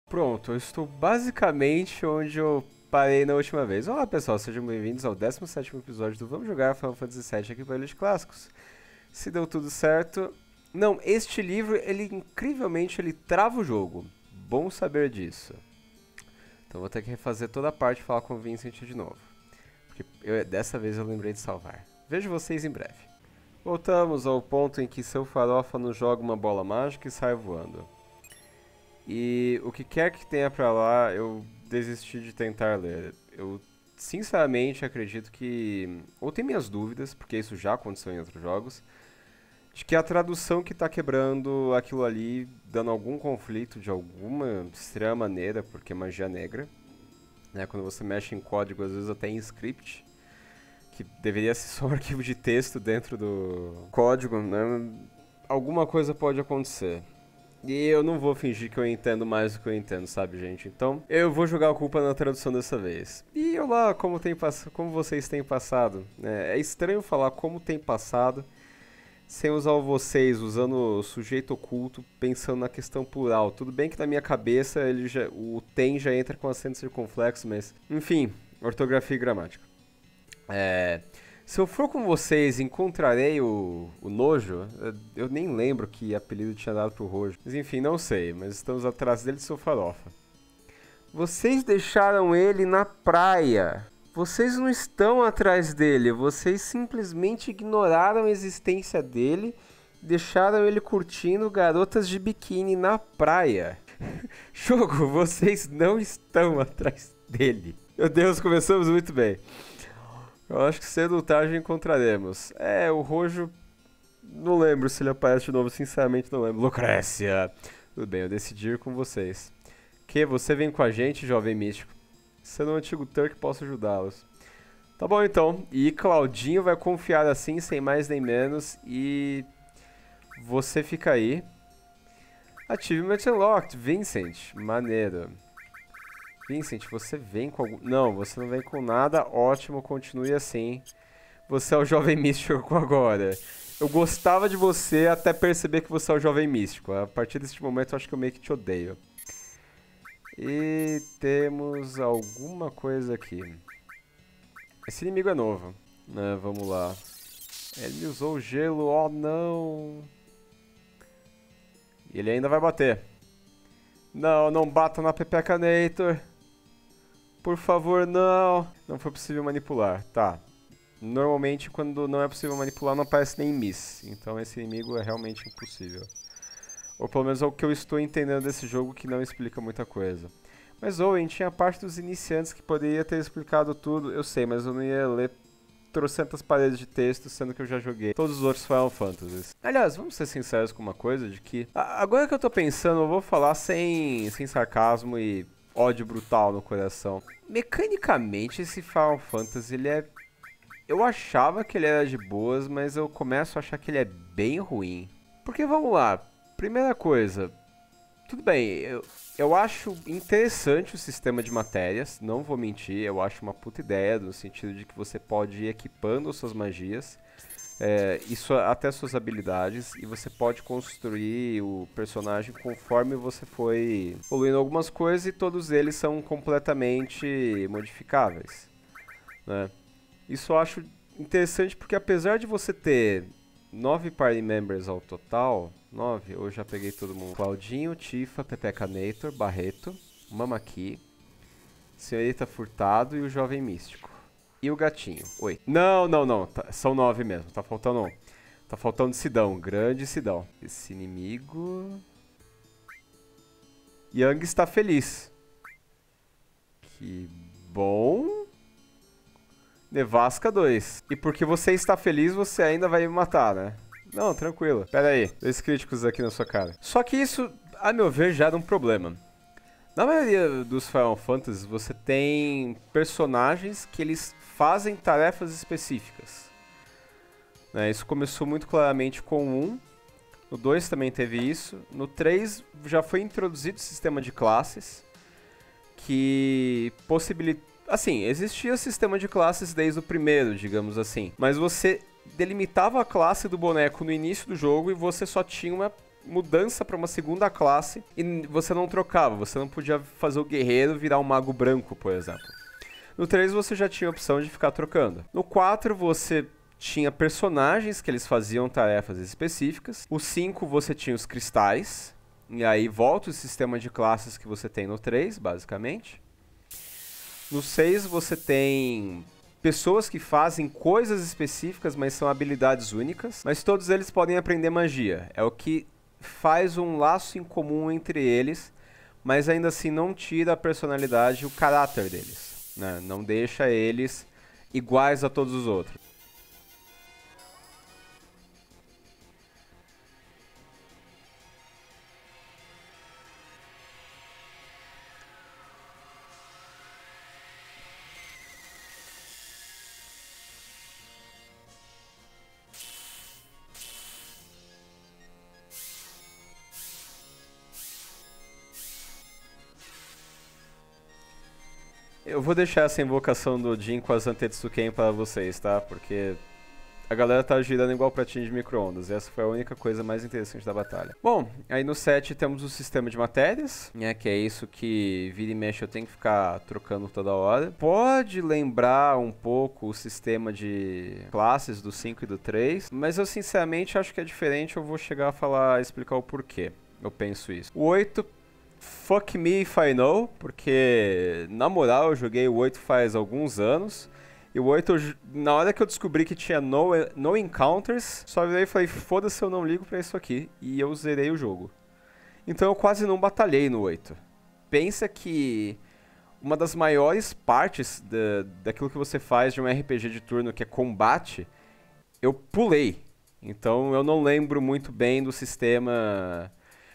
Pronto, eu estou basicamente onde eu parei na última vez. Olá pessoal, sejam bem-vindos ao 17º episódio do Vamos Jogar Final Fantasy VII aqui para Elite Clássicos. Se deu tudo certo... Não, este livro, ele incrivelmente, ele trava o jogo. Bom saber disso. Então vou ter que refazer toda a parte e falar com o Vincent de novo. Porque dessa vez eu lembrei de salvar. Vejo vocês em breve. Voltamos ao ponto em que seu farofa nos joga uma bola mágica e sai voando. E o que quer que tenha pra lá, eu desisti de tentar ler. Eu sinceramente acredito que... Ou tenho minhas dúvidas, porque isso já aconteceu em outros jogos, de que a tradução que tá quebrando aquilo ali, dando algum conflito de alguma estranha maneira, porque é magia negra, né? Quando você mexe em código, às vezes até em script, que deveria ser só um arquivo de texto dentro do código, né? Alguma coisa pode acontecer. E eu não vou fingir que eu entendo mais do que eu entendo, sabe, gente? Então, eu vou jogar a culpa na tradução dessa vez. E olá, como vocês têm passado? É estranho falar como tem passado sem usar o vocês, usando o sujeito oculto, pensando na questão plural. Tudo bem que na minha cabeça o tem já entra com acento circunflexo, mas... Enfim, ortografia e gramática. Se eu for com vocês, encontrarei o Nojo. Eu nem lembro que apelido tinha dado pro Rojo. Mas enfim, não sei, mas estamos atrás dele, seu farofa. Vocês deixaram ele na praia. Vocês não estão atrás dele, vocês simplesmente ignoraram a existência dele, deixaram ele curtindo garotas de biquíni na praia. Jogo, vocês não estão atrás dele. Meu Deus, começamos muito bem. Eu acho que cedo ou tarde encontraremos. O Rojo... Não lembro se ele aparece de novo, sinceramente não lembro. Lucrécia! Tudo bem, eu decidi ir com vocês. Você vem com a gente, jovem místico. Sendo um antigo Turk, posso ajudá-los. Tá bom então. E Claudinho vai confiar assim, sem mais nem menos. E... Você fica aí. Achievement Unlocked, Vincent. Maneiro. Vincent, você vem com algum... Não, você não vem com nada. Ótimo, continue assim. Você é o jovem místico agora. Eu gostava de você até perceber que você é o jovem místico. A partir deste momento eu acho que eu meio que te odeio. E temos alguma coisa aqui. Esse inimigo é novo, né? Vamos lá. Ele usou o gelo, oh não. E ele ainda vai bater. Não, não bata na Pepecanator. Por favor, não. Não foi possível manipular. Tá. Normalmente, quando não é possível manipular, não aparece nem miss. Então esse inimigo é realmente impossível. Ou pelo menos é o que eu estou entendendo desse jogo, que não explica muita coisa. Mas Owen, tinha parte dos iniciantes que poderia ter explicado tudo. Eu sei, mas eu não ia ler trocentas paredes de texto, sendo que eu já joguei todos os outros Final Fantasies. Aliás, vamos ser sinceros com uma coisa, de que... Agora que eu tô pensando, eu vou falar sem sarcasmo e ódio brutal no coração. Mecanicamente, esse Final Fantasy, ele é... Eu achava que ele era de boas, mas eu começo a achar que ele é bem ruim. Porque, vamos lá, primeira coisa... Tudo bem, eu acho interessante o sistema de matérias, não vou mentir, eu acho uma puta ideia, no sentido de que você pode ir equipando suas magias, até suas habilidades, e você pode construir o personagem conforme você foi evoluindo algumas coisas, e todos eles são completamente modificáveis, né? Isso eu acho interessante porque apesar de você ter 9 party members ao total... 9, eu já peguei todo mundo. Claudinho, Tifa, Pepecanator, Barreto, Mamaki, Senhorita Furtado e o Jovem Místico. E o gatinho. 8. Não, são 9 mesmo. Tá faltando um. Tá faltando Sidão, grande Sidão. Esse inimigo... Yang está feliz. Que bom. Nevasca 2. E porque você está feliz, você ainda vai me matar, né? Não, tranquilo. Pera aí, 2 críticos aqui na sua cara. Só que isso, a meu ver, já era um problema. Na maioria dos Final Fantasy, você tem personagens que eles fazem tarefas específicas. Né, isso começou muito claramente com o 1. No 2 também teve isso. No 3 já foi introduzido o sistema de classes, que possibilita... Assim, existia sistema de classes desde o primeiro, digamos assim. Mas você delimitava a classe do boneco no início do jogo e você só tinha uma mudança para uma segunda classe e você não trocava, você não podia fazer o guerreiro virar um mago branco, por exemplo. No 3 você já tinha a opção de ficar trocando. No 4 você tinha personagens que eles faziam tarefas específicas. O 5 você tinha os cristais, e aí volta o sistema de classes que você tem no 3, basicamente. No 6 você tem pessoas que fazem coisas específicas, mas são habilidades únicas. Mas todos eles podem aprender magia. É o que faz um laço em comum entre eles, mas ainda assim não tira a personalidade e o caráter deles, né? Não deixa eles iguais a todos os outros. Eu vou deixar essa invocação do Jin com as Antetsuken para vocês, tá? Porque a galera tá girando igual pratinho de micro-ondas. Essa foi a única coisa mais interessante da batalha. Bom, aí no 7 temos o sistema de matérias, né? Que é isso que vira e mexe eu tenho que ficar trocando toda hora. Pode lembrar um pouco o sistema de classes do 5 e do 3, mas eu sinceramente acho que é diferente. Eu vou chegar a falar, explicar o porquê eu penso isso. O 8... Fuck me if I know, porque na moral eu joguei o 8 faz alguns anos. E o 8, na hora que eu descobri que tinha no encounters, só virei e falei, foda-se, eu não ligo pra isso aqui. E eu zerei o jogo. Então eu quase não batalhei no 8. Pensa que uma das maiores partes daquilo que você faz de um RPG de turno, que é combate, eu pulei. Então eu não lembro muito bem do sistema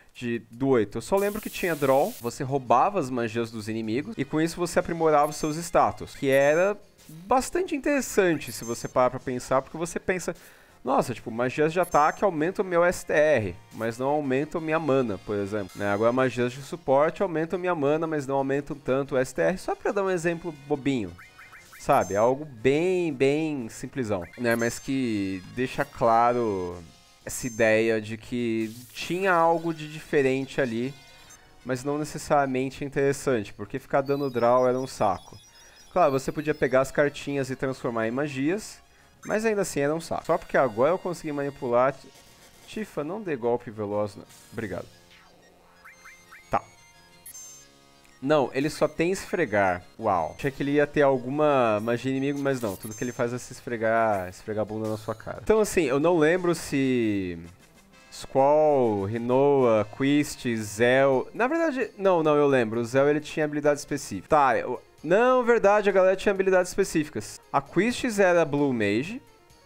do 8. Eu só lembro que tinha draw, você roubava as magias dos inimigos e com isso você aprimorava os seus status, que era bastante interessante se você parar pra pensar, porque você pensa, nossa, tipo, magias de ataque aumentam o meu STR, mas não aumentam minha mana, por exemplo, né? Agora magias de suporte aumentam minha mana, mas não aumentam tanto o STR, só pra dar um exemplo bobinho, sabe? Algo bem simplesão, né? Mas que deixa claro essa ideia de que tinha algo de diferente ali, mas não necessariamente interessante, porque ficar dando draw era um saco. Claro, você podia pegar as cartinhas e transformar em magias, mas ainda assim era um saco. Só porque agora eu consegui manipular... Tifa, não dê golpe veloz, não. Obrigado. Tá. Não, ele só tem esfregar. Uau. Achei que ele ia ter alguma magia inimigo, mas não. Tudo que ele faz é se esfregar a bunda na sua cara. Então assim, eu não lembro se... Squall, Rinoa, Quist, Zel... Na verdade, não, eu lembro. O Zel, ele tinha habilidade específica. Tá, não, verdade, a galera tinha habilidades específicas. A Quist era Blue Mage.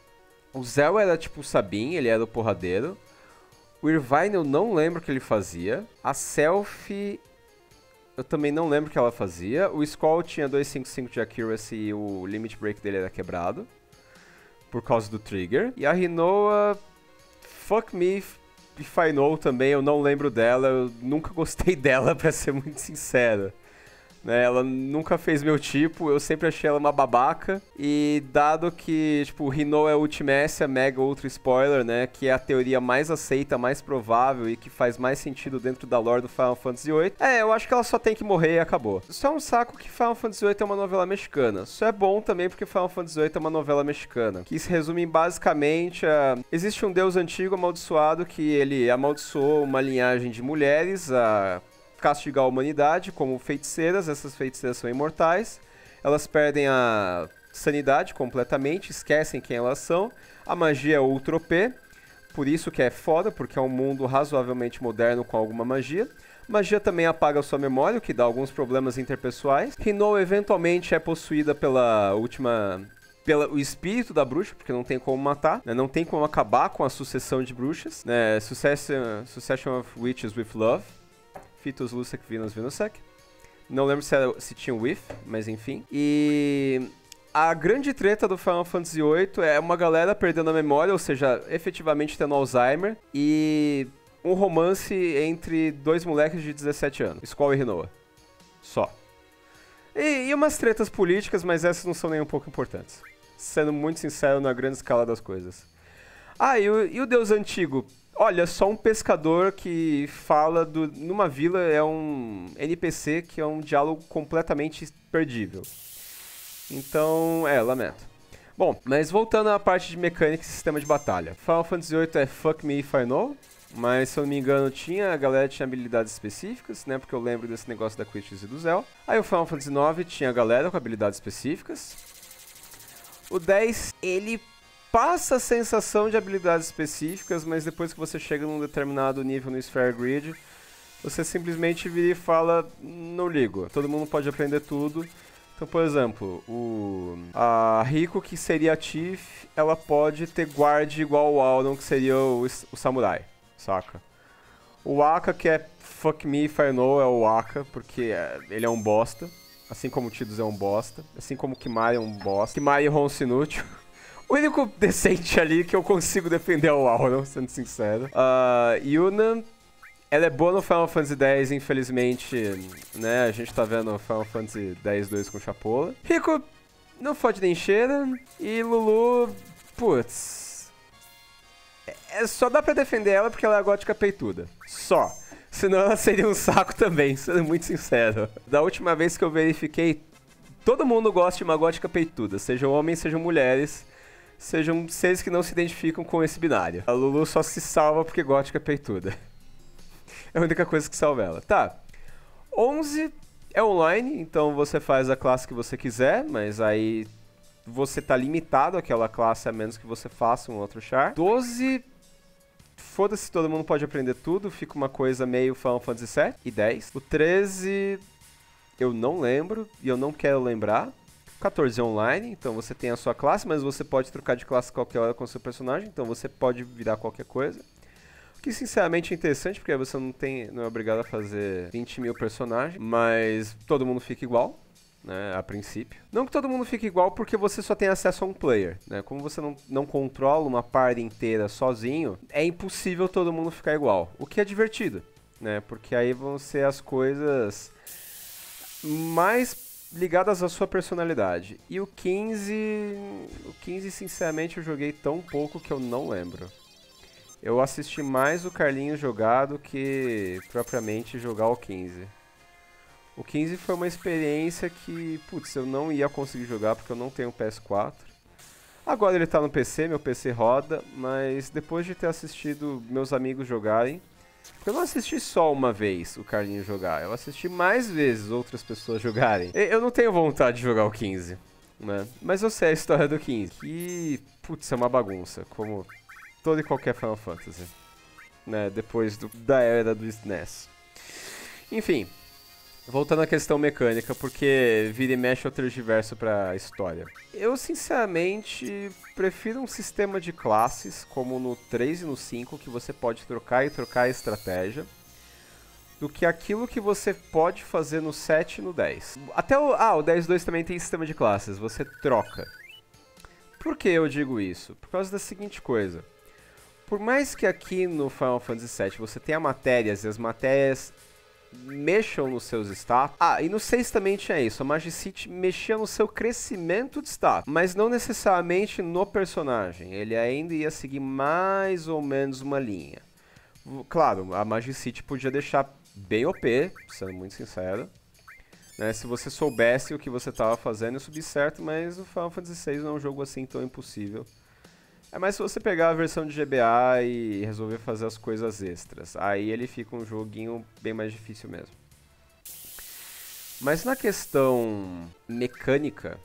O Zel era tipo o Sabin, ele era o porradeiro. O Irvine eu não lembro o que ele fazia. A Selfie... eu também não lembro o que ela fazia. O Squall tinha 255 de Accuracy e o Limit Break dele era quebrado. Por causa do Trigger. E a Rinoa... Fuck me if I know também, eu não lembro dela. Eu nunca gostei dela, pra ser muito sincero. Né, ela nunca fez meu tipo, eu sempre achei ela uma babaca. E dado que, tipo, o Rino é Ultimácia, Mega Ultra Spoiler, né? Que é a teoria mais aceita, mais provável e que faz mais sentido dentro da lore do Final Fantasy VIII. Eu acho que ela só tem que morrer e acabou. Isso é um saco que Final Fantasy VIII é uma novela mexicana. Isso é bom também porque Final Fantasy VIII é uma novela mexicana. Que se resume basicamente a... existe um deus antigo amaldiçoado que ele amaldiçoou uma linhagem de mulheres a... castigar a humanidade como feiticeiras. Essas feiticeiras são imortais, elas perdem a sanidade completamente, esquecem quem elas são, a magia é ultra OP, por isso que é foda, porque é um mundo razoavelmente moderno com alguma magia. Magia também apaga sua memória, o que dá alguns problemas interpessoais. Rino eventualmente é possuída pelo espírito da bruxa, porque não tem como matar, né? Não tem como acabar com a sucessão de bruxas, né? Succession of Witches with Love. Fitus Lusec Venus Venusec. Não lembro se tinha o With, mas enfim. E a grande treta do Final Fantasy VIII é uma galera perdendo a memória, ou seja, efetivamente tendo Alzheimer, e um romance entre dois moleques de 17 anos, Squall e Rinoa. Só. E umas tretas políticas, mas essas não são nem um pouco importantes. Sendo muito sincero na grande escala das coisas. E o Deus Antigo... Olha, só um pescador que fala numa vila é um NPC que é um diálogo completamente perdível. Então, lamento. Bom, mas voltando à parte de mecânica e sistema de batalha. Final Fantasy VIII é Fuck Me If I Know, mas se eu não me engano a galera tinha habilidades específicas, né, porque eu lembro desse negócio da Quitters e do Zell. Aí o Final Fantasy IX tinha a galera com habilidades específicas. O 10, ele passa a sensação de habilidades específicas, mas depois que você chega num determinado nível no Sphere Grid, você simplesmente vira e fala, não ligo, todo mundo pode aprender tudo. Então, por exemplo, a Rico, que seria a Tiff, ela pode ter guard igual o Auron, que seria o Samurai, saca? O Aka, que é Fuck Me If I Know, é o Aka, porque ele é um bosta, assim como o Tidus é um bosta, assim como o Kimahri é um bosta. Kimahri e Ronso inútil. O único decente ali que eu consigo defender é o Auron, sendo sincero. Yuna, ela é boa no Final Fantasy X, infelizmente, né? A gente tá vendo o Final Fantasy X-2 com Chapola. Rico, não fode nem cheira. E Lulu, putz... só dá pra defender ela porque ela é a gótica peituda. Só. Senão ela seria um saco também, sendo muito sincero. Da última vez que eu verifiquei, todo mundo gosta de uma gótica peituda. Sejam homens, sejam mulheres. Sejam seres que não se identificam com esse binário. A Lulu só se salva porque gótica peituda. É a única coisa que salva ela. Tá. 11 é online, então você faz a classe que você quiser, mas aí você tá limitado àquela classe a menos que você faça um outro char. 12, foda-se, todo mundo pode aprender tudo, fica uma coisa meio Final Fantasy VII e 10. O 13, eu não lembro e eu não quero lembrar. 14 é online, então você tem a sua classe, mas você pode trocar de classe qualquer hora com o seu personagem, então você pode virar qualquer coisa. O que sinceramente é interessante, porque você não é obrigado a fazer 20 mil personagens, mas todo mundo fica igual, né, a princípio. Não que todo mundo fique igual porque você só tem acesso a um player, né? Como você não controla uma party inteira sozinho, é impossível todo mundo ficar igual. O que é divertido, né? Porque aí vão ser as coisas mais ligadas à sua personalidade. E o 15 sinceramente eu joguei tão pouco que eu não lembro. Eu assisti mais o Carlinhos jogar do que propriamente jogar o 15. O 15 foi uma experiência que, putz, eu não ia conseguir jogar porque eu não tenho PS4. Agora ele tá no PC, meu PC roda, mas depois de ter assistido meus amigos jogarem, porque eu não assisti só uma vez o Carlinhos jogar, eu assisti mais vezes outras pessoas jogarem. Eu não tenho vontade de jogar o 15, né? Mas eu sei a história do 15, que, putz, é uma bagunça, como todo e qualquer Final Fantasy, né, depois da era do SNES. Enfim, voltando à questão mecânica, porque vira e mexe eu tergiverso pra história. Eu, sinceramente, prefiro um sistema de classes, como no 3 e no 5, que você pode trocar a estratégia, do que aquilo que você pode fazer no 7 e no 10. Até o 10.2 também tem sistema de classes, você troca. Por que eu digo isso? Por causa da seguinte coisa. Por mais que aqui no Final Fantasy VII você tenha matérias e as matérias mexam nos seus status. E no 6 também tinha isso. A Magicite mexia no seu crescimento de status, mas não necessariamente no personagem. Ele ainda ia seguir mais ou menos uma linha. Claro, a Magicite podia deixar bem OP, sendo muito sincero, né, se você soubesse o que você estava fazendo e subir certo, mas o Final Fantasy VI não é um jogo assim tão impossível. É mais se você pegar a versão de GBA e resolver fazer as coisas extras. Aí ele fica um joguinho bem mais difícil mesmo. Mas na questão mecânica,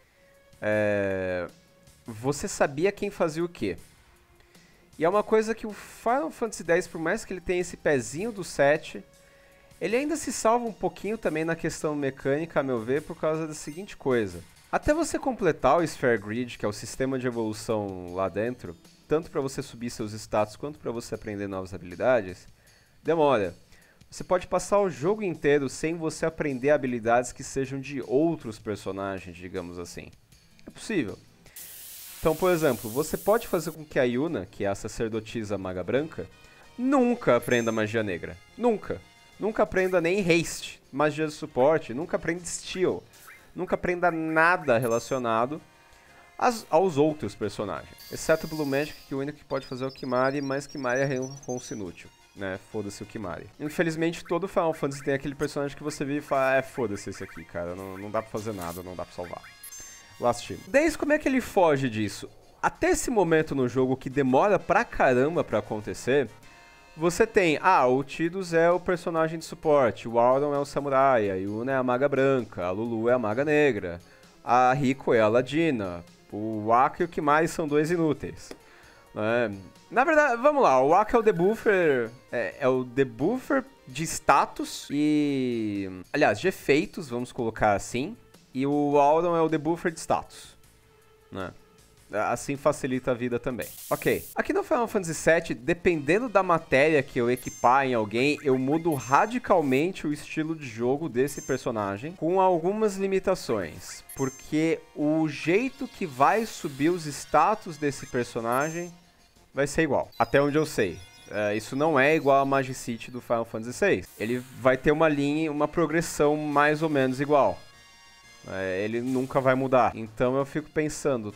você sabia quem fazia o quê. E é uma coisa que o Final Fantasy X, por mais que ele tenha esse pezinho do 7, ele ainda se salva um pouquinho também na questão mecânica, a meu ver, por causa da seguinte coisa. Até você completar o Sphere Grid, que é o sistema de evolução lá dentro, tanto para você subir seus status quanto para você aprender novas habilidades, demora. Você pode passar o jogo inteiro sem você aprender habilidades que sejam de outros personagens, digamos assim. É possível. Então, por exemplo, você pode fazer com que a Yuna, que é a sacerdotisa maga branca, nunca aprenda magia negra. Nunca. Nunca aprenda nem haste, magia de suporte, nunca aprenda steal. Nunca aprenda nada relacionado aos outros personagens. Exceto o Blue Magic, que o único que pode fazer é o Kimahri, mas Kimahri é ronço inútil, né? Foda-se o Kimahri. Infelizmente, todo Final Fantasy tem aquele personagem que você vê e fala, foda-se esse aqui, cara, não dá pra fazer nada, não dá pra salvar. Last Team. Daí, como é que ele foge disso? Até esse momento no jogo, que demora pra caramba pra acontecer, você tem, o Tidus é o personagem de suporte, o Auron é o samurai, a Yuna é a maga branca, a Lulu é a maga negra, a Rico é a ladina, o Wakka e o Kimahri são dois inúteis. Na verdade, vamos lá, o Wakka é o debuffer, é o debuffer de status e, aliás, de efeitos, vamos colocar assim, e o Auron é o debuffer de status, né? Assim facilita a vida também. Ok, aqui no Final Fantasy VII, dependendo da matéria que eu equipar em alguém, eu mudo radicalmente o estilo de jogo desse personagem, com algumas limitações. Porque o jeito que vai subir os status desse personagem vai ser igual, até onde eu sei. Isso não é igual a Magicite do Final Fantasy VI. Ele vai ter uma linha, uma progressão mais ou menos igual. Ele nunca vai mudar. Então eu fico pensando,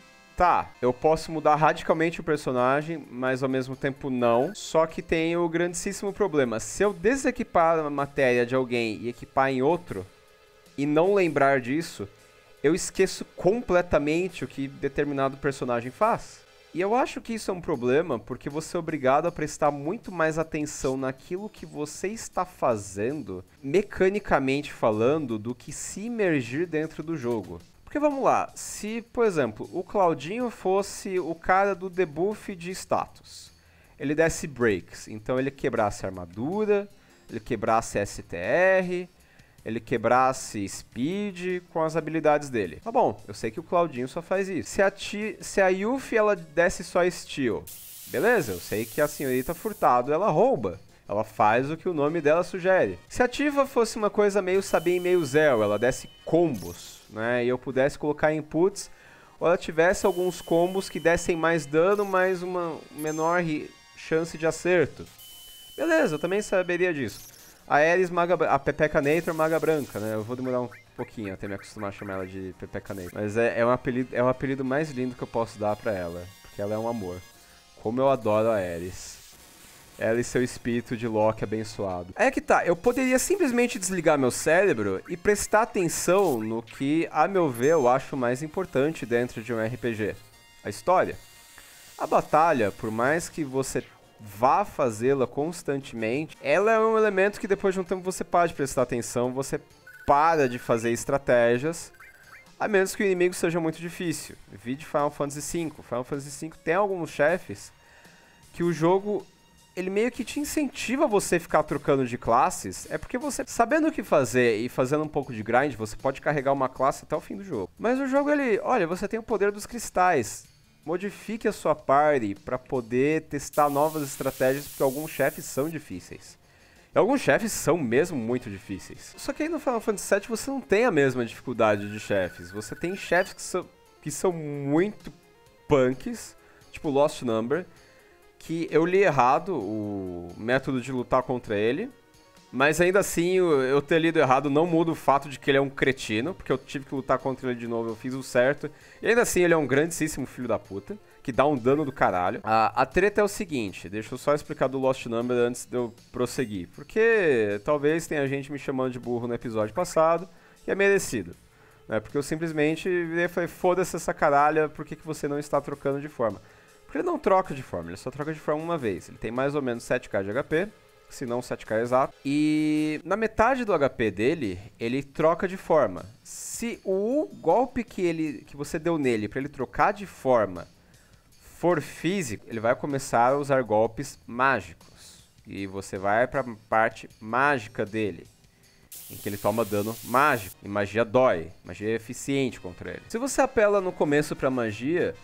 tá, eu posso mudar radicalmente o personagem, mas ao mesmo tempo não. Só que tem o grandíssimo problema. Se eu desequipar a matéria de alguém e equipar em outro, e não lembrar disso, eu esqueço completamente o que determinado personagem faz. E eu acho que isso é um problema, porque você é obrigado a prestar muito mais atenção naquilo que você está fazendo, mecanicamente falando, do que se imergir dentro do jogo. Porque vamos lá, se, por exemplo, o Claudinho fosse o cara do debuff de status, ele desse breaks, então ele quebrasse armadura, ele quebrasse STR, ele quebrasse speed com as habilidades dele. Tá bom, eu sei que o Claudinho só faz isso. Se a Yuffie ela desse só steal, beleza, eu sei que a senhorita Furtado ela rouba. Ela faz o que o nome dela sugere. Se a Tifa fosse uma coisa meio Sabin e meio Zell, ela desse combos, né, e eu pudesse colocar inputs, ou ela tivesse alguns combos que dessem mais dano, mas uma menor chance de acerto. Beleza, eu também saberia disso. A Ares, a Pepeca Nator, maga branca, né? Eu vou demorar um pouquinho até me acostumar a chamar ela de Pepeca Nator. Mas é o apelido mais lindo que eu posso dar pra ela, porque ela é um amor. Como eu adoro a Ares. Ela e seu espírito de Loki abençoado. É que tá, eu poderia simplesmente desligar meu cérebro e prestar atenção no que, a meu ver, eu acho mais importante dentro de um RPG. A história. A batalha, por mais que você vá fazê-la constantemente, ela é um elemento que depois de um tempo você para de prestar atenção, você para de fazer estratégias, a menos que o inimigo seja muito difícil. Vide Final Fantasy V. Final Fantasy V tem alguns chefes que o jogo, ele meio que te incentiva você ficar trocando de classes, é porque você, sabendo o que fazer e fazendo um pouco de grind, você pode carregar uma classe até o fim do jogo. Mas o jogo, ele, olha, você tem o poder dos cristais. Modifique a sua party para poder testar novas estratégias, porque alguns chefes são difíceis. E alguns chefes são mesmo muito difíceis. Só que aí no Final Fantasy VII você não tem a mesma dificuldade de chefes. Você tem chefes que são muito punks, tipo Lost Number, que eu li errado o método de lutar contra ele. Mas ainda assim, eu ter lido errado não muda o fato de que ele é um cretino, porque eu tive que lutar contra ele de novo, eu fiz o certo. E ainda assim, ele é um grandíssimo filho da puta, que dá um dano do caralho. A treta é o seguinte, deixa eu só explicar do Lost Number antes de eu prosseguir. Porque talvez tenha gente me chamando de burro no episódio passado, e é merecido. Né? Porque eu simplesmente virei e falei, foda-se essa caralha, por que você não está trocando de forma? Porque ele não troca de forma, ele só troca de forma uma vez. Ele tem mais ou menos 7k de HP, se não 7k exato. E na metade do HP dele, ele troca de forma. Se o golpe que você deu nele para ele trocar de forma for físico, ele vai começar a usar golpes mágicos. E você vai para a parte mágica dele, em que ele toma dano mágico. E magia dói, magia é eficiente contra ele. Se você apela no começo para magia,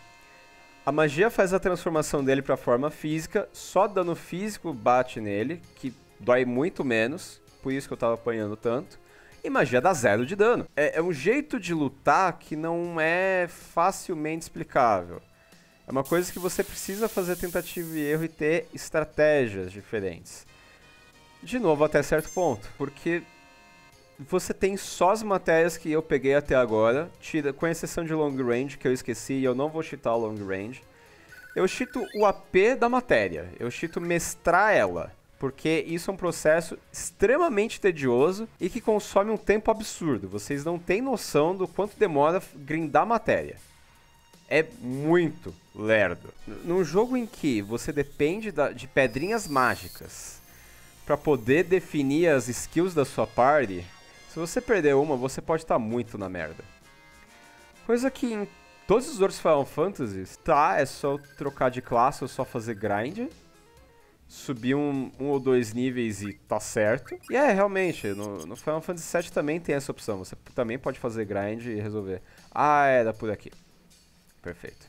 a magia faz a transformação dele para forma física, só dano físico bate nele, que dói muito menos, por isso que eu tava apanhando tanto. E magia dá 0 de dano. É um jeito de lutar que não é facilmente explicável. É uma coisa que você precisa fazer tentativa e erro e ter estratégias diferentes. De novo, até certo ponto, porque você tem só as matérias que eu peguei até agora, com exceção de long range, que eu esqueci e eu não vou cheatar o long range. Eu cheato o AP da matéria, eu cheato mestrar ela, porque isso é um processo extremamente tedioso e que consome um tempo absurdo. Vocês não têm noção do quanto demora grindar matéria. É muito lerdo. Num jogo em que você depende de pedrinhas mágicas para poder definir as skills da sua party, se você perder uma, você pode estar muito na merda. Coisa que em todos os outros Final Fantasies, é só trocar de classe ou só fazer grind, subir um ou dois níveis e tá certo. E realmente, no Final Fantasy VII também tem essa opção, você também pode fazer grind e resolver. Era por aqui. Perfeito.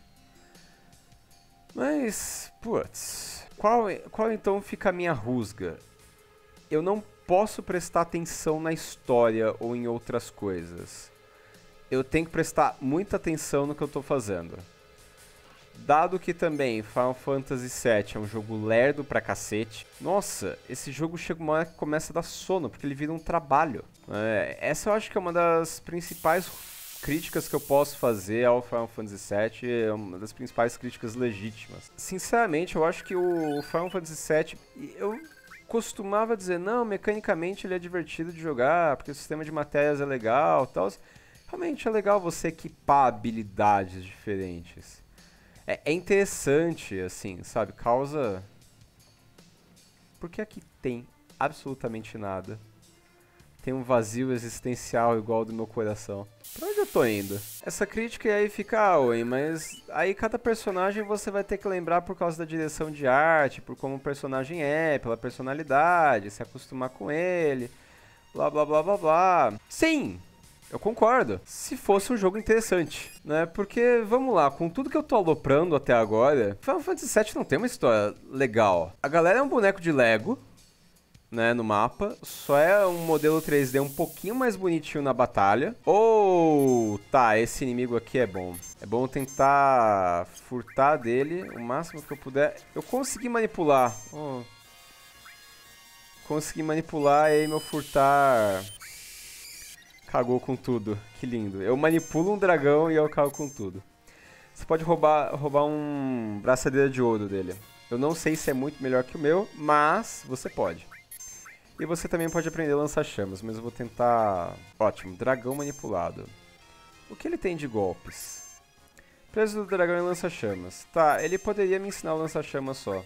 Mas, putz, qual então fica a minha rusga? Eu não posso prestar atenção na história ou em outras coisas. Eu tenho que prestar muita atenção no que eu tô fazendo. Dado que também Final Fantasy VII é um jogo lerdo pra cacete, nossa, esse jogo chega uma hora que começa a dar sono, porque ele vira um trabalho. Essa eu acho que é uma das principais críticas que eu posso fazer ao Final Fantasy VII, é uma das principais críticas legítimas. Sinceramente, eu acho que o Final Fantasy VII, eu costumava dizer, não, mecanicamente ele é divertido de jogar, porque o sistema de matérias é legal e tal. Realmente é legal você equipar habilidades diferentes. É interessante, assim, sabe? Causa... Porque aqui tem absolutamente nada. Tem um vazio existencial igual ao do meu coração. Pra onde eu tô indo? Essa crítica aí fica, mas aí cada personagem você vai ter que lembrar por causa da direção de arte, por como o personagem é, pela personalidade, se acostumar com ele, blá blá blá blá blá. Sim! Eu concordo. Se fosse um jogo interessante, né? Porque, vamos lá, com tudo que eu tô aloprando até agora, Final Fantasy VII não tem uma história legal. A galera é um boneco de Lego, né, no mapa. Só é um modelo 3D um pouquinho mais bonitinho na batalha. Esse inimigo aqui é bom. É bom tentar furtar dele o máximo que eu puder. Eu consegui manipular. Consegui manipular e aí meu furtar... Cagou com tudo. Que lindo. Eu manipulo um dragão e eu cago com tudo. Você pode roubar um braçadeira de ouro dele. Eu não sei se é muito melhor que o meu, mas você pode. E você também pode aprender lança-chamas, mas eu vou tentar... Ótimo, dragão manipulado. O que ele tem de golpes? Preso do dragão e lança-chamas. Tá, ele poderia me ensinar o lança-chamas só.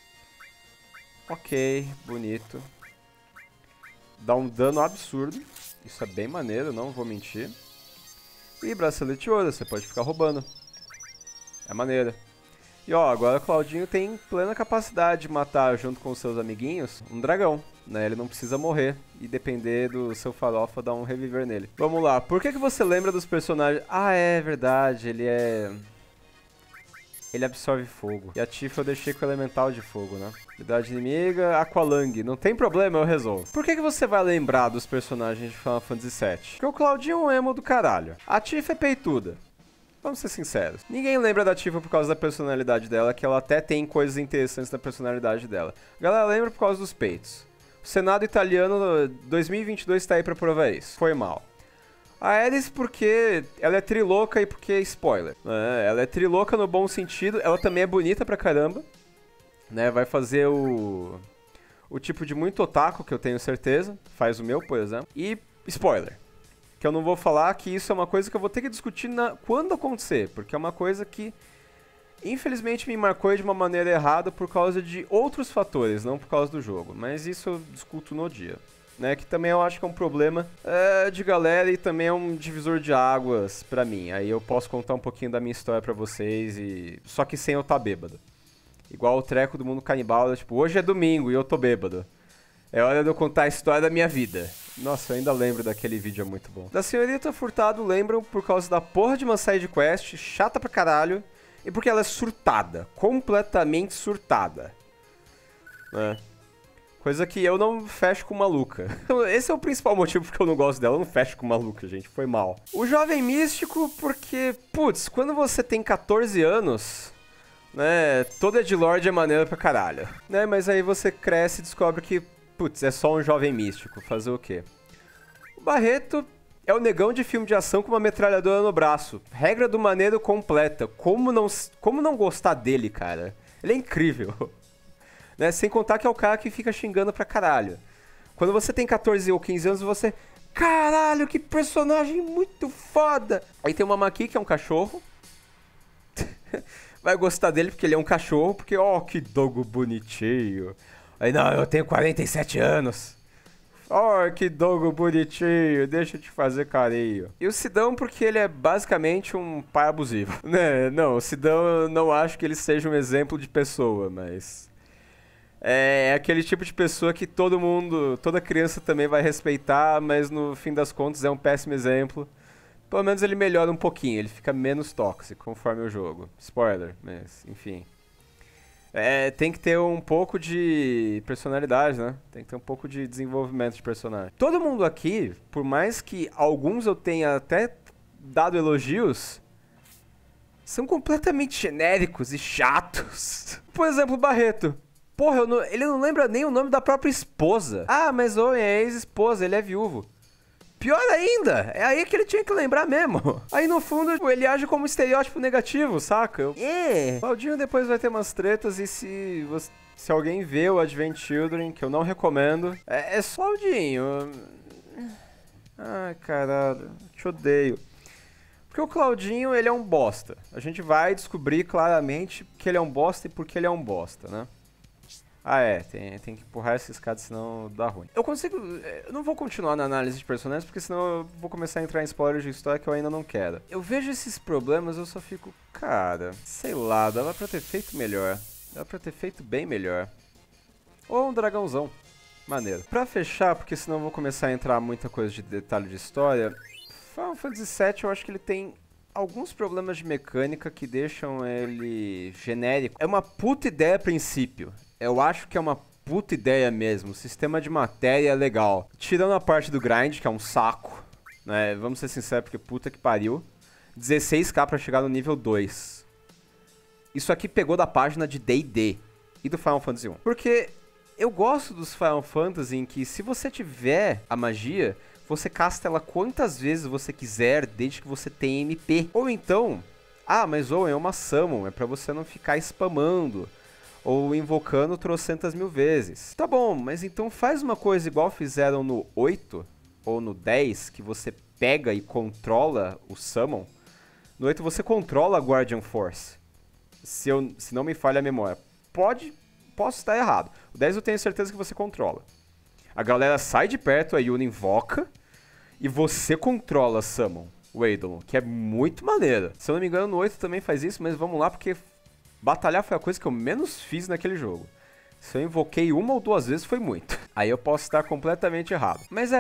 Ok, bonito. Dá um dano absurdo. Isso é bem maneiro, não vou mentir. E bracelete ouro, você pode ficar roubando. É maneiro. E agora o Claudinho tem plena capacidade de matar, junto com os seus amiguinhos, um dragão, né? Ele não precisa morrer e depender do seu farofa dar um reviver nele. Vamos lá, por que você lembra dos personagens? É verdade, ele absorve fogo. E a Tifa eu deixei com o elemental de fogo, né? Habilidade inimiga, Aqualung. Não tem problema, eu resolvo. Por que você vai lembrar dos personagens de Final Fantasy VII? Porque o Claudinho é um emo do caralho. A Tifa é peituda. Vamos ser sinceros. Ninguém lembra da Tifa por causa da personalidade dela, que ela até tem coisas interessantes na personalidade dela. A galera lembra por causa dos peitos. O Senado italiano 2022 tá aí pra provar isso. Foi mal. A Aeris porque ela é trilouca e porque é spoiler. Ela é trilouca no bom sentido, ela também é bonita pra caramba. Né? Vai fazer o tipo de muito otaku, que eu tenho certeza. Faz o meu, por exemplo. E spoiler. Que eu não vou falar, que isso é uma coisa que eu vou ter que discutir quando acontecer. Porque é uma coisa que, infelizmente, me marcou de uma maneira errada por causa de outros fatores, não por causa do jogo. Mas isso eu discuto no dia. Né, que também eu acho que é um problema de galera e também é um divisor de águas pra mim. Aí eu posso contar um pouquinho da minha história pra vocês, só que sem eu estar bêbado. Igual o treco do mundo canibal, tipo, hoje é domingo e eu tô bêbado. É hora de eu contar a história da minha vida. Nossa, eu ainda lembro daquele vídeo, é muito bom. Da Senhorita Furtado lembram por causa da porra de uma side quest, chata pra caralho, e porque ela é surtada, completamente surtada. Né? Coisa que eu não fecho com maluca. Esse é o principal motivo porque eu não gosto dela. Eu não fecho com maluca, gente. Foi mal. O Jovem Místico porque, putz, quando você tem 14 anos, né, toda Edgelord é maneira pra caralho. Né, mas aí você cresce e descobre que, putz, é só um Jovem Místico. Fazer o quê? O Barreto é o negão de filme de ação com uma metralhadora no braço. Regra do maneiro completa. Como não gostar dele, cara? Ele é incrível. Né? Sem contar que é o cara que fica xingando pra caralho. Quando você tem 14 ou 15 anos, você... Caralho, que personagem muito foda! Aí tem uma Maki, que é um cachorro. Vai gostar dele porque ele é um cachorro, porque, ó, que dogo bonitinho. Aí, não, eu tenho 47 anos. Ó, que dogo bonitinho, deixa eu te fazer carinho. E o Sidão porque ele é basicamente um pai abusivo. Né, não, o Sidão eu não acho que ele seja um exemplo de pessoa, mas... É aquele tipo de pessoa que toda criança também vai respeitar, mas no fim das contas é um péssimo exemplo. Pelo menos ele melhora um pouquinho, ele fica menos tóxico conforme o jogo. Spoiler, mas enfim. Tem que ter um pouco de personalidade, né? Tem que ter um pouco de desenvolvimento de personagem. Todo mundo aqui, por mais que alguns eu tenha até dado elogios, são completamente genéricos e chatos. Por exemplo, o Barreto. Porra, ele não lembra nem o nome da própria esposa. Ah, mas Owen é ex-esposa, ele é viúvo. Pior ainda, é aí que ele tinha que lembrar mesmo. Aí no fundo, ele age como um estereótipo negativo, saca? Claudinho depois vai ter umas tretas e se alguém vê o Advent Children, que eu não recomendo, é só Claudinho. Ai, caralho, te odeio. Porque o Claudinho, ele é um bosta. A gente vai descobrir claramente que ele é um bosta e por que ele é um bosta, né? Tem que empurrar essa escada, senão dá ruim. Eu não vou continuar na análise de personagens, porque senão eu vou começar a entrar em spoilers de história que eu ainda não quero. Eu vejo esses problemas, eu só fico, cara, sei lá, dava pra ter feito melhor. Dava pra ter feito bem melhor. Ou um dragãozão. Maneiro. Pra fechar, porque senão eu vou começar a entrar muita coisa de detalhe de história, Final Fantasy VII eu acho que ele tem alguns problemas de mecânica que deixam ele genérico. É uma puta ideia a princípio. Eu acho que é uma puta ideia mesmo. O sistema de matéria é legal. Tirando a parte do grind, que é um saco, né? Vamos ser sinceros, porque puta que pariu. 16k pra chegar no nível 2. Isso aqui pegou da página de D&D e do Final Fantasy 1. Porque eu gosto dos Final Fantasy em que se você tiver a magia, você casta ela quantas vezes você quiser, desde que você tenha MP. Ou então, mas Owen é uma summon, é pra você não ficar spamando ou invocando trocentas mil vezes. Tá bom, mas então faz uma coisa igual fizeram no 8 ou no 10, que você pega e controla o summon. No 8 você controla a Guardian Force, se não me falha a memória. Posso estar errado. O 10 eu tenho certeza que você controla. A galera sai de perto, a Yuna invoca, e você controla a summon, o Eidolon, que é muito maneiro. Se eu não me engano, no 8 também faz isso, mas vamos lá, porque batalhar foi a coisa que eu menos fiz naquele jogo. Se eu invoquei uma ou duas vezes, foi muito. Aí eu posso estar completamente errado. Mas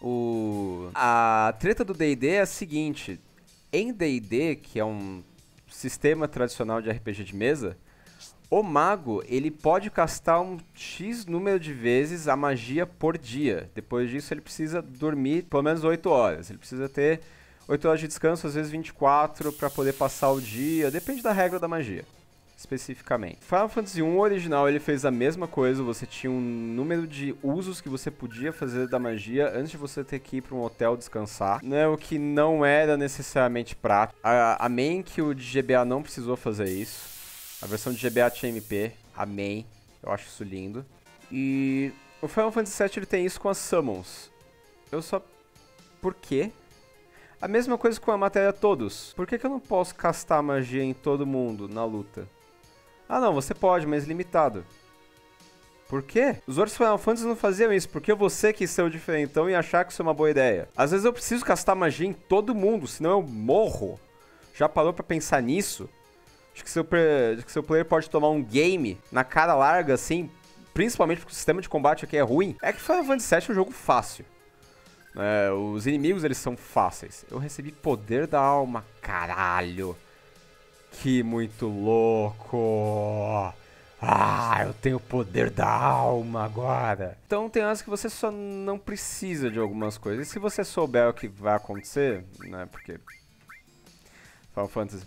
a treta do D&D é a seguinte. Em D&D, que é um sistema tradicional de RPG de mesa, o mago, ele pode castar um X número de vezes a magia por dia. Depois disso, ele precisa dormir pelo menos 8 horas. Ele precisa ter 8 horas de descanso, às vezes 24, para poder passar o dia. Depende da regra da magia, especificamente. Final Fantasy 1 original, ele fez a mesma coisa. Você tinha um número de usos que você podia fazer da magia antes de você ter que ir para um hotel descansar, né? O que não era necessariamente prático. Amém que o de GBA não precisou fazer isso. A versão de GBA tinha MP. Amém. Eu acho isso lindo. E o Final Fantasy VII ele tem isso com as summons. Por quê? A mesma coisa com a matéria todos. Por que eu não posso castar magia em todo mundo na luta? Não, você pode, mas limitado. Por quê? Os outros Final Fantasy não faziam isso. Por que você quis ser o diferentão e achar que isso é uma boa ideia? Às vezes eu preciso castar magia em todo mundo, senão eu morro. Já parou pra pensar nisso? Acho que seu player pode tomar um game na cara larga, assim, principalmente porque o sistema de combate aqui é ruim. É que Final Fantasy VII é um jogo fácil. Os inimigos, eles são fáceis. Eu recebi poder da alma, caralho. Que muito louco! Eu tenho o poder da alma agora! Então tem horas que você só não precisa de algumas coisas. E se você souber o que vai acontecer, né? Porque Final Fantasy...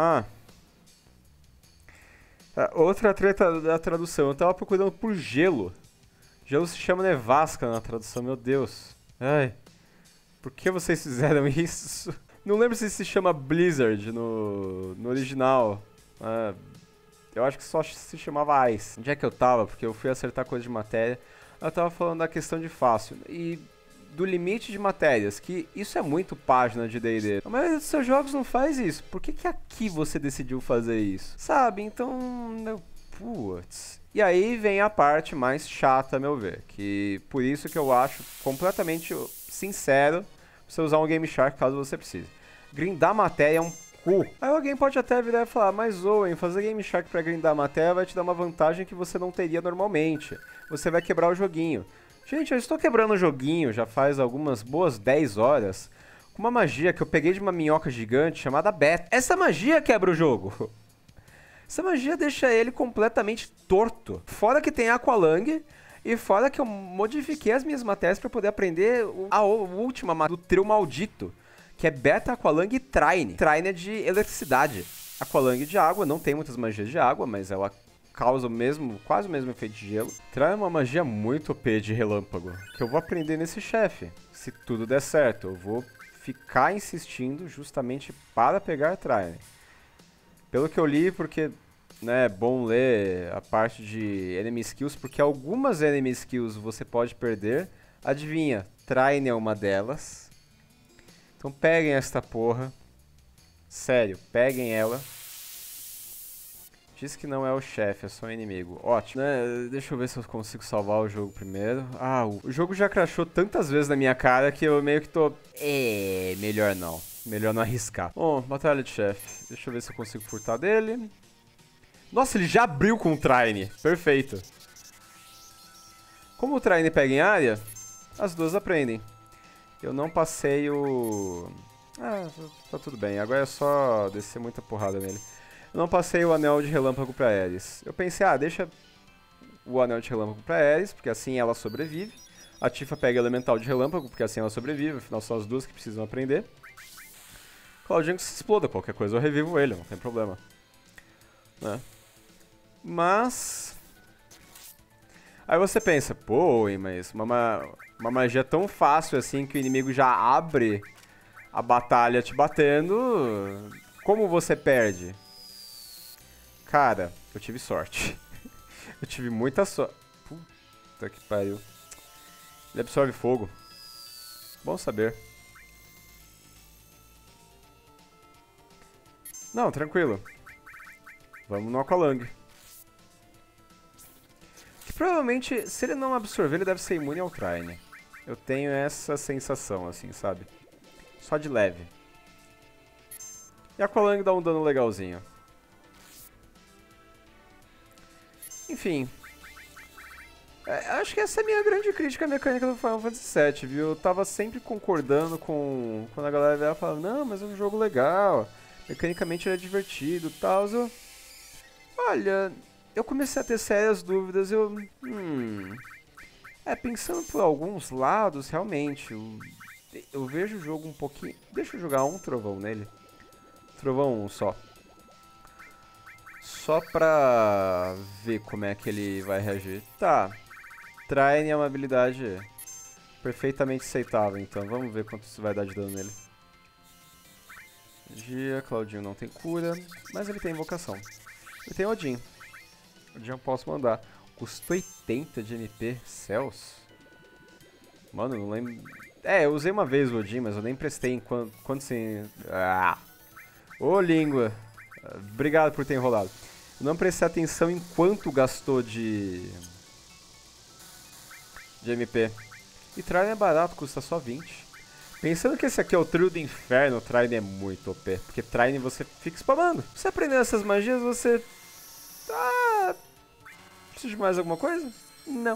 outra treta da tradução. Eu tava procurando por gelo. Gelo se chama nevasca na tradução, meu Deus. Por que vocês fizeram isso? Não lembro se se chama Blizzard no original. Eu acho que só se chamava Ice. Onde é que eu tava? Porque eu fui acertar coisa de matéria. Eu tava falando da questão de fácil. E do limite de matérias, que isso é muito página de D&D. A maioria dos seus jogos não faz isso. Por que aqui você decidiu fazer isso? Sabe? Então... Putz. E aí vem a parte mais chata, a meu ver. Que por isso que eu acho completamente sincero você usar um Game Shark caso você precise. Grindar matéria é um cu. Aí alguém pode até virar e falar, mas Owen, fazer Game Shark pra grindar matéria vai te dar uma vantagem que você não teria normalmente. Você vai quebrar o joguinho. Gente, eu estou quebrando o joguinho já faz algumas boas 10 horas com uma magia que eu peguei de uma minhoca gigante chamada Beta. Essa magia quebra o jogo. Essa magia deixa ele completamente torto. Fora que tem Aqualung e fora que eu modifiquei as minhas matérias para poder aprender a última do trio maldito, que é Beta, Aqualung e Trine. Trine é de eletricidade. Aqualung de água, não tem muitas magias de água, mas ela causa quase o mesmo efeito de gelo. Trine é uma magia muito OP de relâmpago, que eu vou aprender nesse chefe. Se tudo der certo, eu vou ficar insistindo justamente para pegar Trine. Pelo que eu li, porque é bom ler a parte de enemy skills, porque algumas enemy skills você pode perder. Adivinha, Trine é uma delas. Então peguem esta porra. Sério, peguem ela. Diz que não é o chefe, é só o inimigo. Ótimo. Deixa eu ver se eu consigo salvar o jogo primeiro. O jogo já crashou tantas vezes na minha cara que eu meio que tô... melhor não. Melhor não arriscar. Bom, batalha de chefe. Deixa eu ver se eu consigo furtar dele. Nossa, ele já abriu com o Trine. Perfeito. Como o Trine pega em área, as duas aprendem. Eu não passei o... tá tudo bem. Agora é só descer muita porrada nele. Eu não passei o anel de relâmpago pra Ares. Eu pensei, deixa o anel de relâmpago pra Ares, porque assim ela sobrevive. A Tifa pega elemental de relâmpago, porque assim ela sobrevive. Afinal, são as duas que precisam aprender. Claudinho que se exploda, qualquer coisa eu revivo ele, não tem problema. Né? Mas... Aí você pensa, pô, mas uma magia tão fácil assim que o inimigo já abre a batalha te batendo, como você perde? Cara, eu tive sorte. Eu tive muita sorte. Puta que pariu. Ele absorve fogo. Bom saber. Não, tranquilo. Vamos no Aqualung. Que provavelmente, se ele não absorver, ele deve ser imune ao Trine. Eu tenho essa sensação, assim, sabe? Só de leve. E Aqualung dá um dano legalzinho. Enfim. Acho que essa é a minha grande crítica à mecânica do Final Fantasy VII, viu? Eu tava sempre concordando com... Quando a galera falava, não, mas é um jogo legal. Mecanicamente ele é divertido e tal. Olha, eu comecei a ter sérias dúvidas. Pensando por alguns lados, realmente, eu vejo o jogo um pouquinho... Deixa eu jogar um trovão nele. Trovão só. Só pra ver como é que ele vai reagir. Tá. Trine é uma habilidade perfeitamente aceitável, então vamos ver quanto isso vai dar de dano nele. Magia, Claudinho não tem cura, mas ele tem invocação. Ele tem Odin. Odin eu posso mandar. Custa 80 de MP, céus. Mano, não lembro... eu usei uma vez o Odin, mas eu nem prestei enquanto sem... Ô, língua. Obrigado por ter enrolado. Eu não prestei atenção em quanto gastou de MP. E Trine é barato, custa só 20. Pensando que esse aqui é o trio do inferno, Trine é muito OP. Porque Trine você fica spamando. Você aprendendo essas magias, você... Precisa de mais alguma coisa? Não.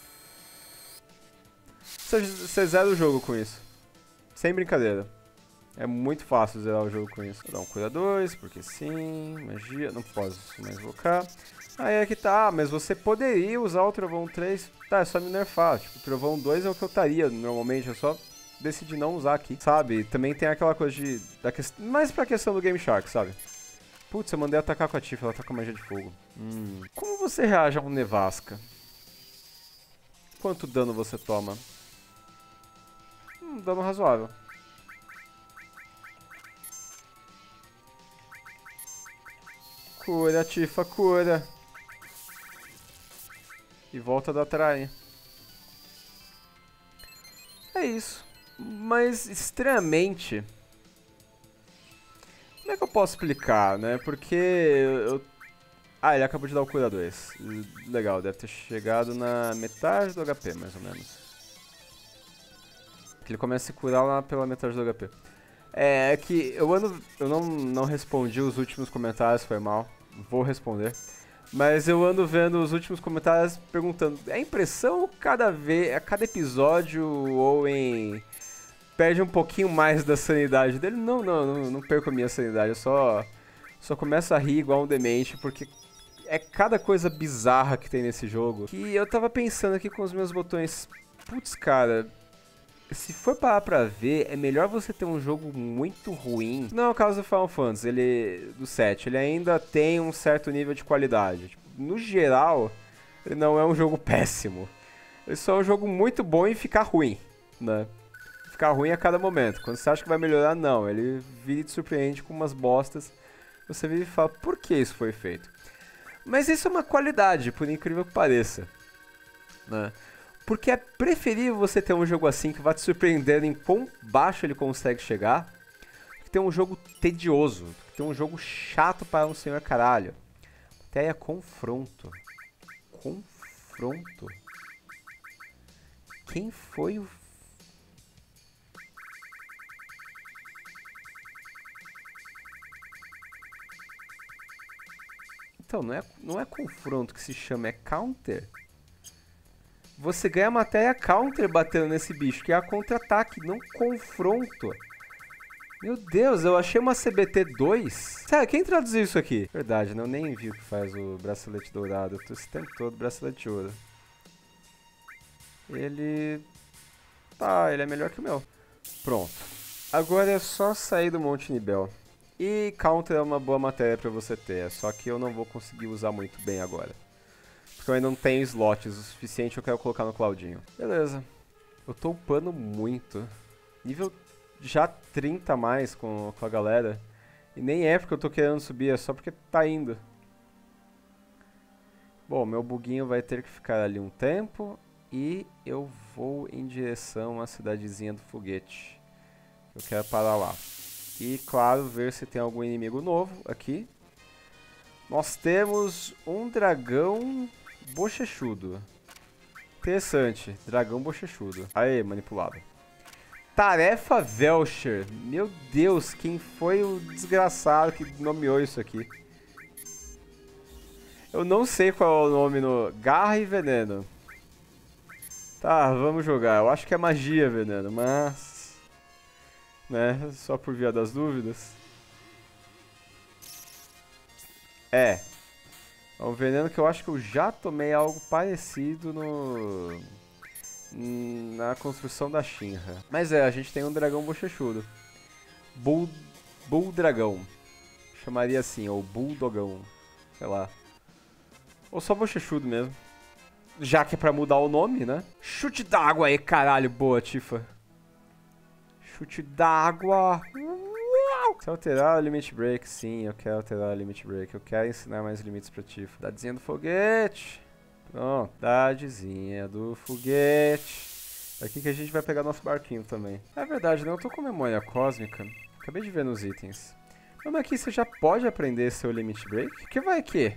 Você zera o jogo com isso. Sem brincadeira. É muito fácil zerar o jogo com isso. Vou dar um cura 2, porque sim, magia, não posso mais invocar. Aí é que tá, mas você poderia usar o Trovão 3, tá, é só me nerfar. Tipo, o Trovão 2 é o que eu estaria normalmente, eu só decidi não usar aqui, sabe? Também tem aquela coisa de... mais pra questão do Game Shark, sabe? Putz, eu mandei atacar com a Tifa, ela tá com magia de fogo. Como você reage a um Nevasca? Quanto dano você toma? Dano razoável. Cura, Tifa, cura. E volta da traia. É isso. Mas, estranhamente... Como é que eu posso explicar, né? Porque eu... Ah, ele acabou de dar o cura 2. Legal, deve ter chegado na metade do HP, mais ou menos. Ele começa a se curar lá pela metade do HP. É que eu não respondi os últimos comentários, foi mal. Vou responder. Mas eu ando vendo os últimos comentários perguntando, é impressão cada episódio ou perde um pouquinho mais da sanidade dele? Não perco a minha sanidade, eu só começo a rir igual um demente, porque é cada coisa bizarra que tem nesse jogo. Que eu tava pensando aqui com os meus botões, putz, cara, se for parar pra ver, é melhor você ter um jogo muito ruim. Não é o caso do Final Fantasy, do 7, ele ainda tem um certo nível de qualidade. Tipo, no geral, ele não é um jogo péssimo. Ele só é um jogo muito bom em ficar ruim, né? Ficar ruim a cada momento. Quando você acha que vai melhorar, não. Ele vira e te surpreende com umas bostas. Você vira e fala, por que isso foi feito? Mas isso é uma qualidade, por incrível que pareça, né? Porque é preferível você ter um jogo assim que vai te surpreender em quão baixo ele consegue chegar, do que ter um jogo tedioso, do que ter um jogo chato para um senhor caralho. Até é confronto. Confronto? Quem foi o... Então, não é confronto que se chama, é counter. Você ganha matéria counter batendo nesse bicho, que é a contra-ataque, não confronto. Meu Deus, eu achei uma CBT 2. Sério, quem traduziu isso aqui? Verdade, né? Eu nem vi o que faz o bracelete dourado. Eu tô esse tempo todo bracelete de ouro. Ele... Tá, ele é melhor que o meu. Pronto. Agora é só sair do Monte Nibel. E counter é uma boa matéria pra você ter, só que eu não vou conseguir usar muito bem agora. Porque eu ainda não tenho slots o suficiente, eu quero colocar no Claudinho. Beleza. Eu tô upando muito. Nível já 30 a mais com a galera. E nem é porque eu tô querendo subir, é só porque tá indo. Bom, meu buguinho vai ter que ficar ali um tempo. E eu vou em direção à cidadezinha do foguete. Eu quero parar lá. E, claro, ver se tem algum inimigo novo aqui. Nós temos um dragão bochechudo. Interessante, dragão bochechudo. Aê, manipulado. Tarefa Velcher. Meu Deus, quem foi o desgraçado que nomeou isso aqui? Eu não sei qual é o nome no... Garra e veneno. Tá, vamos jogar. Eu acho que é magia veneno, mas... né, só por via das dúvidas. É um veneno que eu acho que eu já tomei algo parecido na construção da Shinra. Mas a gente tem um dragão bochechudo. Bull dragão. Chamaria assim, ou Bulldogão. Sei lá. Ou só bochechudo mesmo. Já que é pra mudar o nome, né? Chute d'água aí, caralho. Boa, Tifa. Chute d'água. Quer alterar o Limit Break? Sim, eu quero alterar o Limit Break. Eu quero ensinar mais limites pra Tifa. Dadezinha do foguete. Pronto, dadezinha do foguete. É aqui que a gente vai pegar nosso barquinho também. É verdade, né? Eu tô com memória cósmica. Acabei de ver nos itens. Mas aqui você já pode aprender seu Limit Break? Que vai aqui?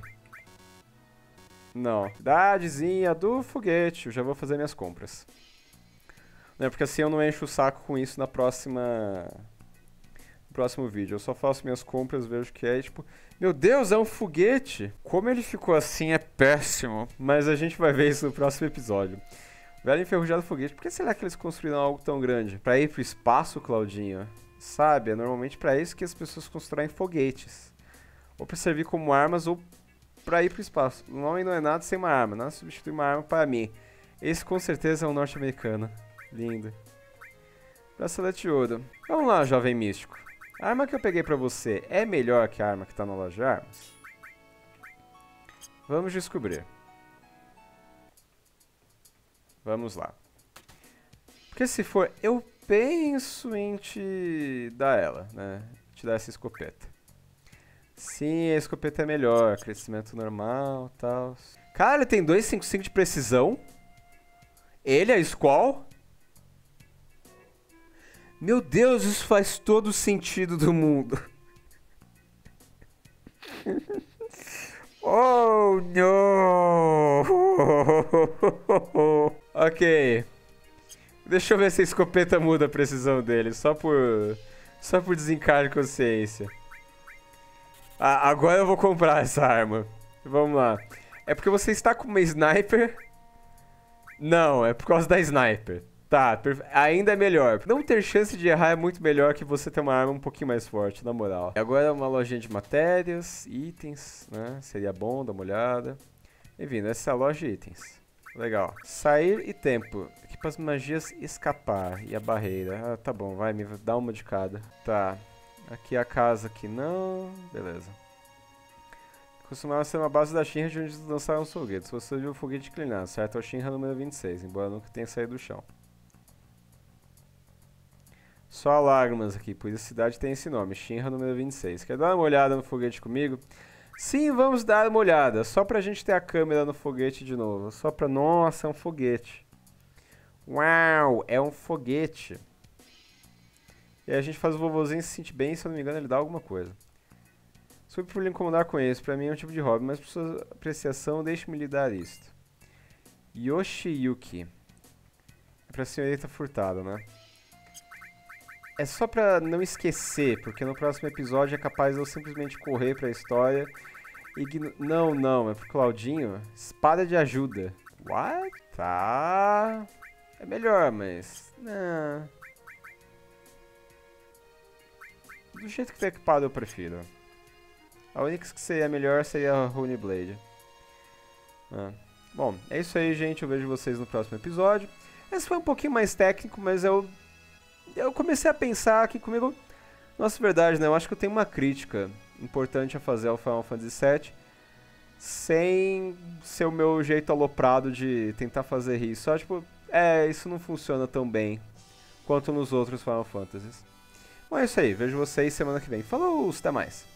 Não. Dadezinha do foguete. Eu já vou fazer minhas compras. Né, porque assim eu não encho o saco com isso no próximo vídeo. Eu só faço minhas compras, vejo o que é e tipo... Meu Deus, é um foguete! Como ele ficou assim é péssimo. Mas a gente vai ver isso no próximo episódio. Velho enferrujado foguete. Por que será que eles construíram algo tão grande? Pra ir pro espaço, Claudinho? Sabe, é normalmente pra isso que as pessoas constroem foguetes. Ou pra servir como armas ou pra ir pro espaço. O nome não é nada sem uma arma. Nada substitui uma arma para mim. Esse com certeza é um norte-americano. Lindo. Bracelete de ouro. Vamos lá, jovem místico. A arma que eu peguei pra você é melhor que a arma que tá na loja de armas? Vamos descobrir. Vamos lá. Porque se for... Eu penso em te dar ela, né? Te dar essa escopeta. Sim, a escopeta é melhor. Crescimento normal e tal. Cara, ele tem 255 de precisão. Ele, a Squall. Meu Deus, isso faz todo o sentido do mundo. Oh, não! Ok. Deixa eu ver se a escopeta muda a precisão dele, só por desencargo de consciência. Ah, agora eu vou comprar essa arma. Vamos lá. É porque você está com uma sniper? Não, é por causa da sniper. Tá, ainda é melhor. Não ter chance de errar é muito melhor que você ter uma arma um pouquinho mais forte, na moral. Agora é uma lojinha de matérias, itens, né? Seria bom dar uma olhada. Bem-vindo, essa é a loja de itens. Legal. Sair e tempo. Aqui para as magias escapar. E a barreira. Ah, tá bom, vai, me dá uma de cada. Tá. Aqui a casa, aqui não. Beleza. Costumava ser uma base da Shinra de onde lançaram os foguetes. Você viu o foguete inclinado, certo? É o Shinra número 26, embora nunca tenha saído do chão. Só lágrimas aqui, por isso a cidade tem esse nome, Shinra número 26. Quer dar uma olhada no foguete comigo? Sim, vamos dar uma olhada, só pra gente ter a câmera no foguete de novo. Só pra... Nossa, é um foguete. Uau, é um foguete. E aí a gente faz o vovozinho se sentir bem, se eu não me engano ele dá alguma coisa. Desculpe por lhe incomodar com isso, pra mim é um tipo de hobby, mas por sua apreciação, deixe-me lhe dar isto. Yoshiyuki. É pra senhorita furtada, né? É só pra não esquecer, porque no próximo episódio é capaz de eu simplesmente correr pra história e... Não, é pro Claudinho. Espada de ajuda. What? Tá... É melhor, mas... Não. Do jeito que tá equipado eu prefiro. A única que seria melhor seria a Rune Blade. Bom, é isso aí, gente. Eu vejo vocês no próximo episódio. Esse foi um pouquinho mais técnico, mas eu comecei a pensar aqui comigo... Nossa, verdade, né? Eu acho que eu tenho uma crítica importante a fazer ao Final Fantasy VII sem ser o meu jeito aloprado de tentar fazer rir. Só, tipo, isso não funciona tão bem quanto nos outros Final Fantasies. Bom, é isso aí. Vejo vocês semana que vem. Falou, até mais!